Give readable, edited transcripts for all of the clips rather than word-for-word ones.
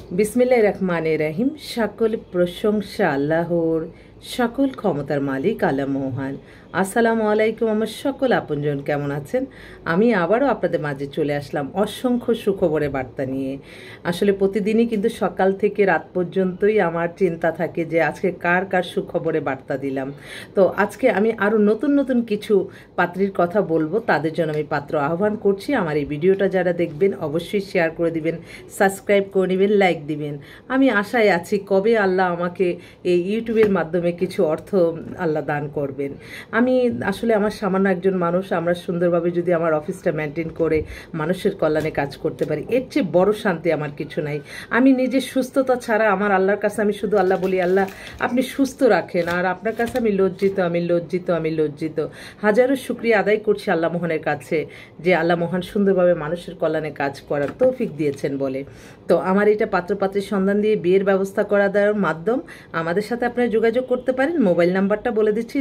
বিসমিল্লাহির রহমানির রহিম। সকল প্রশংসা আল্লাহর, সকল ক্ষমতার মালিক আল্লাহ মহান। আসসালামু আলাইকুম আমার সকল আপনজন, কেমন আছেন? আমি আবারও আপনাদের মাঝে চলে আসলাম অসংখ্য সুখবরের বার্তা নিয়ে। আসলে প্রতিদিনই কিন্তু সকাল থেকে রাত পর্যন্তই আমার চিন্তা থাকে যে আজকে কার কার সুখবরে বার্তা দিলাম। তো আজকে আমি আরও নতুন নতুন কিছু পাত্রীর কথা বলবো, তাদের জন্য আমি পাত্র আহ্বান করছি। আমার এই ভিডিওটা যারা দেখবেন অবশ্যই শেয়ার করে দিবেন, সাবস্ক্রাইব করে নেবেন, লাইক দিবেন। আমি আশায় আছি কবে আল্লাহ আমাকে এই ইউটিউবের মাধ্যমে কিছু অর্থ আল্লাহ দান করবেন। আমি আসলে আমার সামান্য একজন মানুষ, আমরা সুন্দরভাবে যদি আমার অফিসটা মেনটেন করে মানুষের কল্যাণে কাজ করতে পারি, এর চেয়ে বড় শান্তি আমার কিছু নাই। আমি নিজের সুস্থতা ছাড়া আমার আল্লাহর কাছে আমি শুধু আল্লাহ বলি, আল্লাহ আপনি সুস্থ রাখেন, আর আপনার কাছে আমি লজ্জিত, আমি লজ্জিত, আমি লজ্জিত। হাজারো শুকরিয়া আদায় করছি আল্লাহ মহানের কাছে যে আল্লাহ মহান সুন্দরভাবে মানুষের কল্যাণে কাজ করার তৌফিক দিয়েছেন বলে। তো আমার এটা পাত্রপাত্রীর সন্ধান দিয়ে বিয়ের ব্যবস্থা করা দেওয়ার মাধ্যম। আমাদের সাথে আপনারা যোগাযোগ করতে পারেন। মোবাইল নাম্বারটা বলে দিচ্ছি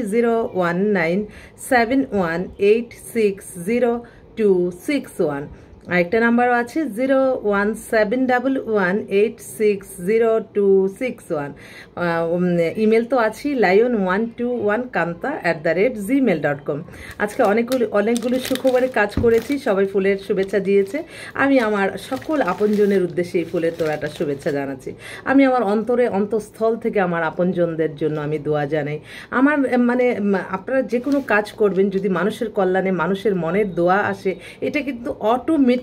01971860261। আরেকটা নাম্বারও আছে 01711860261। ইমেল তো আছেই, lion121kanta@gmail.com। আজকে অনেকগুলো সুখবরে কাজ করেছি, সবাই ফুলের শুভেচ্ছা দিয়েছে। আমি আমার সকল আপনজনের উদ্দেশ্যে এই ফুলের তোড়াটা শুভেচ্ছা জানাচ্ছি। আমি আমার অন্তঃস্থল থেকে আমার আপনজনদের জন্য আমি দোয়া জানাই। আমার আপনারা যে কোনো কাজ করবেন, যদি মানুষের কল্যাণে মানুষের মনের দোয়া আসে, এটা কিন্তু অটোমেটিক